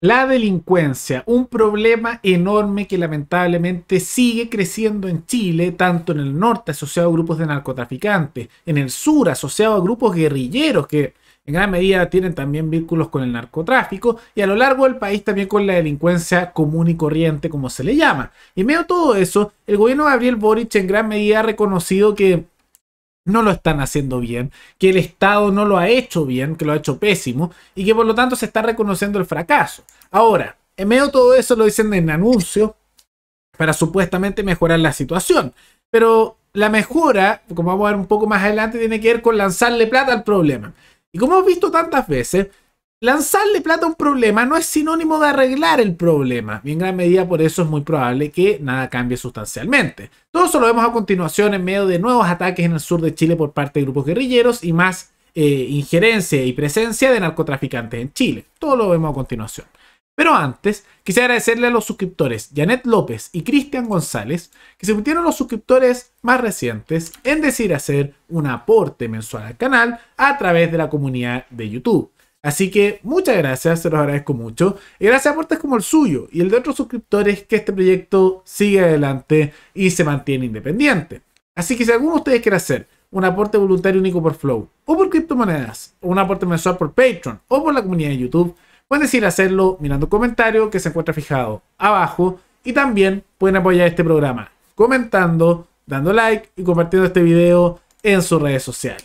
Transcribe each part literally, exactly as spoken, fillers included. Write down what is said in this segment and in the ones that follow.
La delincuencia, un problema enorme que lamentablemente sigue creciendo en Chile, tanto en el norte asociado a grupos de narcotraficantes, en el sur asociado a grupos guerrilleros que en gran medida tienen también vínculos con el narcotráfico, y a lo largo del país también con la delincuencia común y corriente, como se le llama. Y en medio de todo eso, el gobierno de Gabriel Boric en gran medida ha reconocido que no lo están haciendo bien, que el Estado no lo ha hecho bien, que lo ha hecho pésimo y que por lo tanto se está reconociendo el fracaso. Ahora, en medio de todo eso lo dicen en anuncios para supuestamente mejorar la situación, pero la mejora, como vamos a ver un poco más adelante, tiene que ver con lanzarle plata al problema. Y como hemos visto tantas veces, lanzarle plata a un problema no es sinónimo de arreglar el problema. Y en gran medida por eso es muy probable que nada cambie sustancialmente. Todo eso lo vemos a continuación en medio de nuevos ataques en el sur de Chile por parte de grupos guerrilleros y más eh, injerencia y presencia de narcotraficantes en Chile. Todo lo vemos a continuación. Pero antes, quisiera agradecerle a los suscriptores Janet López y Cristian González, que se metieron los suscriptores más recientes en decidir hacer un aporte mensual al canal a través de la comunidad de YouTube. Así que muchas gracias, se los agradezco mucho. Y gracias a aportes como el suyo y el de otros suscriptores, que este proyecto sigue adelante y se mantiene independiente. Así que si alguno de ustedes quiere hacer un aporte voluntario único por Flow, o por criptomonedas, o un aporte mensual por Patreon, o por la comunidad de YouTube, pueden decidir hacerlo mirando un comentario que se encuentra fijado abajo. Y también pueden apoyar este programa comentando, dando like y compartiendo este video en sus redes sociales.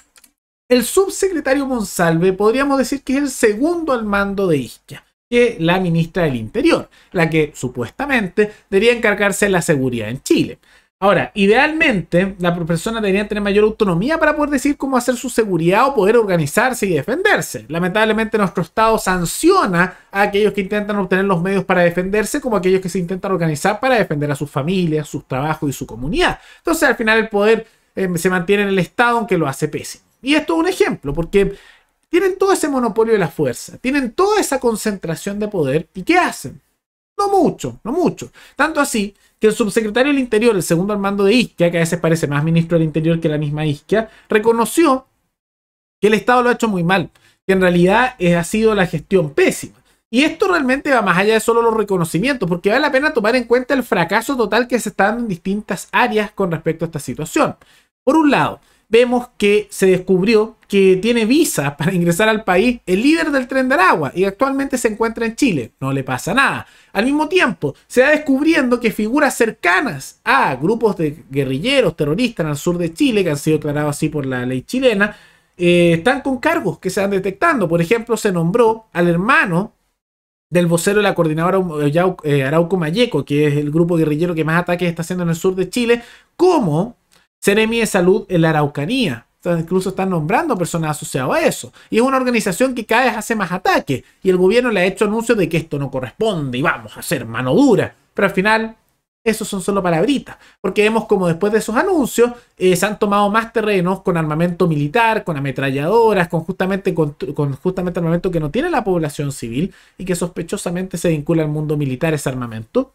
El subsecretario Monsalve podríamos decir que es el segundo al mando de Isquia, que es la ministra del Interior, la que supuestamente debería encargarse de la seguridad en Chile. Ahora, idealmente, la persona debería tener mayor autonomía para poder decir cómo hacer su seguridad o poder organizarse y defenderse. Lamentablemente, nuestro Estado sanciona a aquellos que intentan obtener los medios para defenderse, como aquellos que se intentan organizar para defender a sus familias, sus trabajos y su comunidad. Entonces, al final, el poder eh, se mantiene en el Estado, aunque lo hace pésimo. Y esto es un ejemplo, porque tienen todo ese monopolio de la fuerza, tienen toda esa concentración de poder, ¿y qué hacen? No mucho, no mucho. Tanto así que el subsecretario del Interior, el segundo al mando de Isquia, que a veces parece más ministro del Interior que la misma Isquia, reconoció que el Estado lo ha hecho muy mal, que en realidad ha sido la gestión pésima. Y esto realmente va más allá de solo los reconocimientos, porque vale la pena tomar en cuenta el fracaso total que se está dando en distintas áreas con respecto a esta situación. Por un lado, vemos que se descubrió que tiene visa para ingresar al país el líder del Tren de Aragua y actualmente se encuentra en Chile. No le pasa nada. Al mismo tiempo, se va descubriendo que figuras cercanas a grupos de guerrilleros terroristas en el sur de Chile, que han sido declarados así por la ley chilena, eh, están con cargos que se van detectando. Por ejemplo, se nombró al hermano del vocero de la coordinadora eh, Arauco Mayeco, que es el grupo guerrillero que más ataques está haciendo en el sur de Chile, como Seremi de Salud en la Araucanía. Entonces, incluso están nombrando personas asociadas a eso. Y es una organización que cada vez hace más ataques. Y el gobierno le ha hecho anuncios de que esto no corresponde y vamos a hacer mano dura. Pero al final, esos son solo palabritas. Porque vemos como después de esos anuncios eh, se han tomado más terrenos con armamento militar, con ametralladoras, con justamente, con, con justamente armamento que no tiene la población civil y que sospechosamente se vincula al mundo militar ese armamento.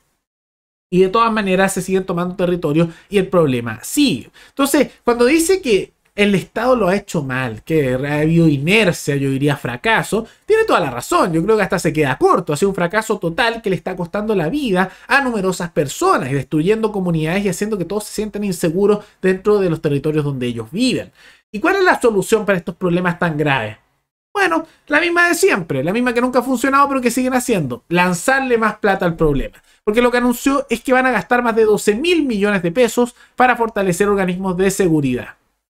Y de todas maneras se siguen tomando territorio y el problema sigue. Entonces, cuando dice que el Estado lo ha hecho mal, que ha habido inercia, yo diría fracaso, tiene toda la razón. Yo creo que hasta se queda corto. Ha sido un fracaso total que le está costando la vida a numerosas personas y destruyendo comunidades y haciendo que todos se sientan inseguros dentro de los territorios donde ellos viven. ¿Y cuál es la solución para estos problemas tan graves? Bueno, la misma de siempre, la misma que nunca ha funcionado pero que siguen haciendo, lanzarle más plata al problema. Porque lo que anunció es que van a gastar más de doce mil millones de pesos para fortalecer organismos de seguridad.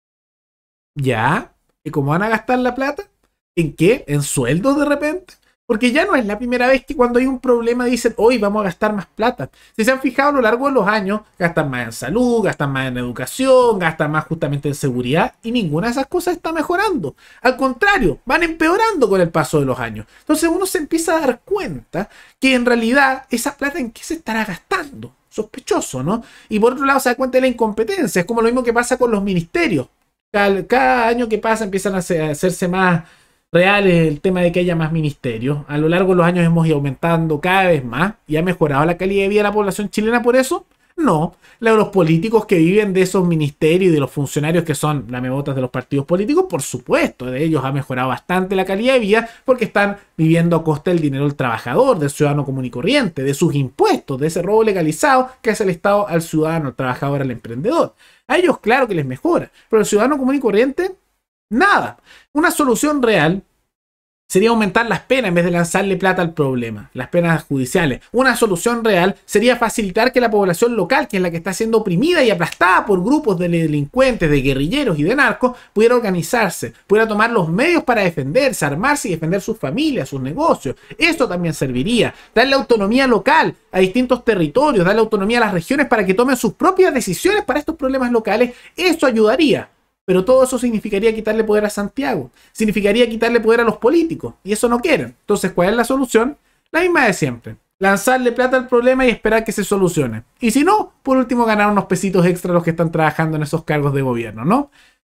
¿Ya? ¿Y cómo van a gastar la plata? ¿En qué? ¿En sueldos de repente? Porque ya no es la primera vez que cuando hay un problema dicen, hoy vamos a gastar más plata. Si se han fijado a lo largo de los años, gastan más en salud, gastan más en educación, gastan más justamente en seguridad y ninguna de esas cosas está mejorando. Al contrario, van empeorando con el paso de los años. Entonces uno se empieza a dar cuenta que en realidad esa plata en qué se estará gastando. Sospechoso, ¿no? Y por otro lado se da cuenta de la incompetencia. Es como lo mismo que pasa con los ministerios. Cada, cada año que pasa empiezan a hacerse más real es el tema de que haya más ministerios. A lo largo de los años hemos ido aumentando cada vez más y ha mejorado la calidad de vida de la población chilena por eso. No, los políticos que viven de esos ministerios y de los funcionarios que son lamebotas de los partidos políticos, por supuesto, de ellos ha mejorado bastante la calidad de vida porque están viviendo a costa del dinero del trabajador, del ciudadano común y corriente, de sus impuestos, de ese robo legalizado que hace el Estado al ciudadano, al trabajador, al emprendedor. A ellos claro que les mejora, pero el ciudadano común y corriente, nada. Una solución real sería aumentar las penas en vez de lanzarle plata al problema, las penas judiciales. Una solución real sería facilitar que la población local, que es la que está siendo oprimida y aplastada por grupos de delincuentes, de guerrilleros y de narcos, pudiera organizarse, pudiera tomar los medios para defenderse, armarse y defender sus familias, sus negocios. Eso también serviría. Darle autonomía local a distintos territorios, darle autonomía a las regiones para que tomen sus propias decisiones para estos problemas locales. Eso ayudaría. Pero todo eso significaría quitarle poder a Santiago. Significaría quitarle poder a los políticos. Y eso no quieren. Entonces, ¿cuál es la solución? La misma de siempre. Lanzarle plata al problema y esperar que se solucione. Y si no, por último, ganar unos pesitos extra a los que están trabajando en esos cargos de gobierno, ¿no?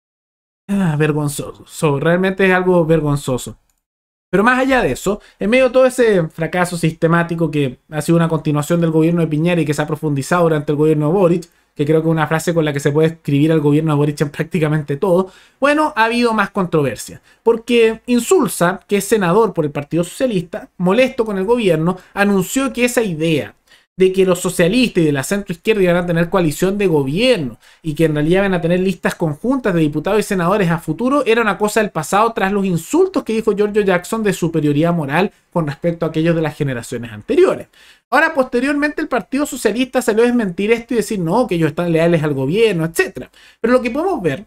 Ah, vergonzoso. Realmente es algo vergonzoso. Pero más allá de eso, en medio de todo ese fracaso sistemático que ha sido una continuación del gobierno de Piñera y que se ha profundizado durante el gobierno de Boric, que creo que es una frase con la que se puede escribir al gobierno de Boric en prácticamente todo, bueno, ha habido más controversia. Porque Insulza, que es senador por el Partido Socialista, molesto con el gobierno, anunció que esa idea de que los socialistas y de la centroizquierda iban a tener coalición de gobierno y que en realidad iban a tener listas conjuntas de diputados y senadores a futuro era una cosa del pasado tras los insultos que dijo Giorgio Jackson de superioridad moral con respecto a aquellos de las generaciones anteriores. Ahora, posteriormente, el Partido Socialista salió a desmentir esto y decir no, que ellos están leales al gobierno, etcétera. Pero lo que podemos ver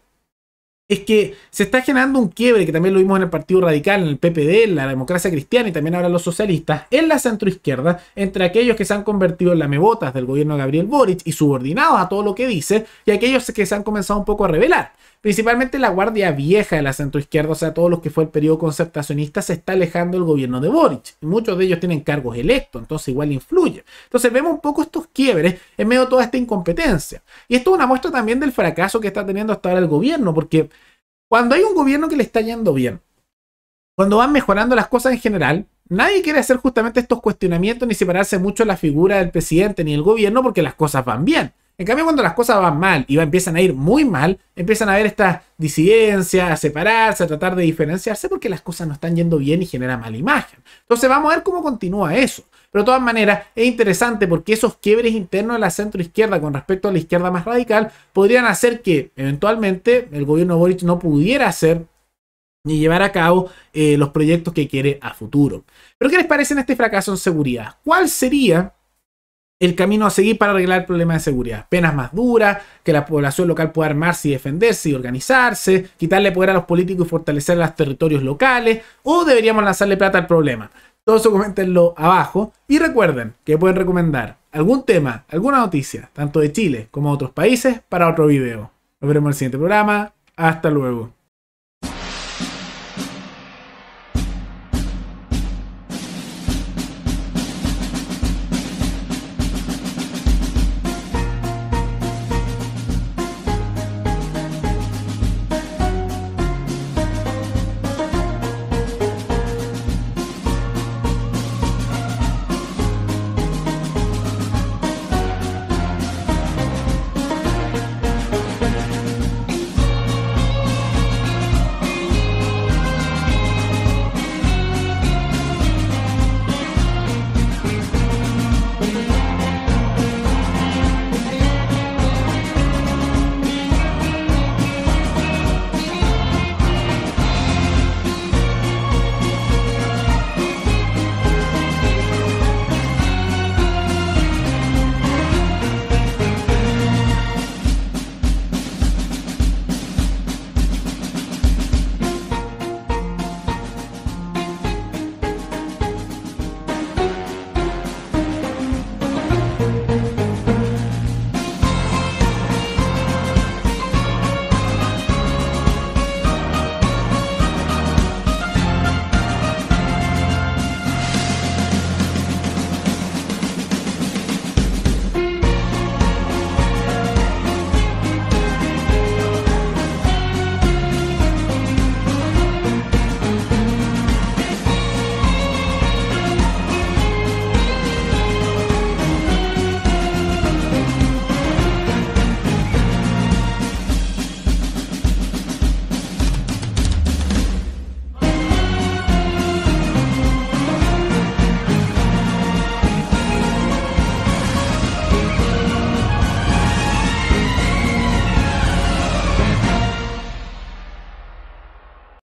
es que se está generando un quiebre, que también lo vimos en el Partido Radical, en el P P D, en la Democracia Cristiana y también ahora los socialistas, en la centroizquierda, entre aquellos que se han convertido en lamebotas del gobierno de Gabriel Boric y subordinados a todo lo que dice, y aquellos que se han comenzado un poco a rebelar. Principalmente la guardia vieja de la centroizquierda, o sea, todos los que fue el periodo concertacionista, se está alejando del gobierno de Boric. Y muchos de ellos tienen cargos electos, entonces igual influye. Entonces vemos un poco estos quiebres en medio de toda esta incompetencia. Y esto es una muestra también del fracaso que está teniendo hasta ahora el gobierno, porque cuando hay un gobierno que le está yendo bien, cuando van mejorando las cosas en general, nadie quiere hacer justamente estos cuestionamientos ni separarse mucho de la figura del presidente ni del gobierno porque las cosas van bien. En cambio, cuando las cosas van mal y empiezan a ir muy mal, empiezan a haber estas disidencias, a separarse, a tratar de diferenciarse porque las cosas no están yendo bien y genera mala imagen. Entonces vamos a ver cómo continúa eso. Pero de todas maneras es interesante porque esos quiebres internos de la centroizquierda con respecto a la izquierda más radical podrían hacer que eventualmente el gobierno de Boric no pudiera hacer ni llevar a cabo eh, los proyectos que quiere a futuro. ¿Pero qué les parece en este fracaso en seguridad? ¿Cuál sería el camino a seguir para arreglar el problema de seguridad? Penas más duras, que la población local pueda armarse y defenderse y organizarse, quitarle poder a los políticos y fortalecer los territorios locales, o deberíamos lanzarle plata al problema. Todo eso coméntenlo abajo y recuerden que pueden recomendar algún tema, alguna noticia, tanto de Chile como de otros países, para otro video. Nos veremos en el siguiente programa. Hasta luego.